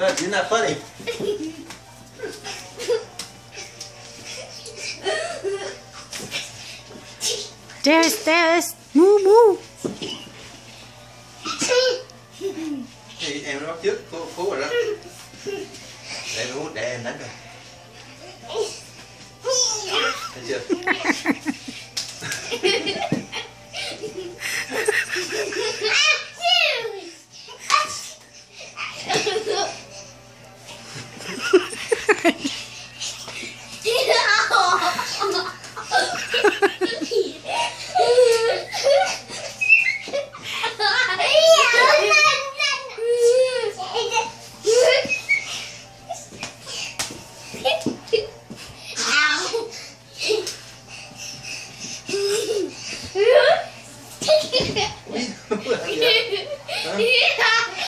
You're not funny. There's. Moo. Thì em nó bắt trước Phú rồi đó. Để Phú để em đánh rồi. Thấy chưa? Ui,